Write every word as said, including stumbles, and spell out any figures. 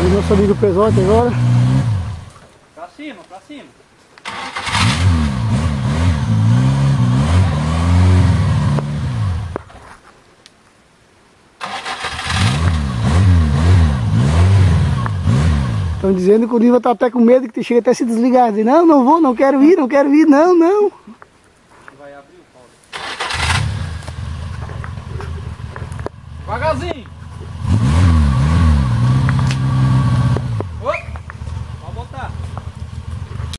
nosso amigo Pesote agora. Pra cima, pra cima. Estão dizendo que o Niva tá até com medo, que chega até a se desligar. Diz, não, não vou, não quero ir, não quero ir, não, não. Vai abrir o pau. Devagarzinho.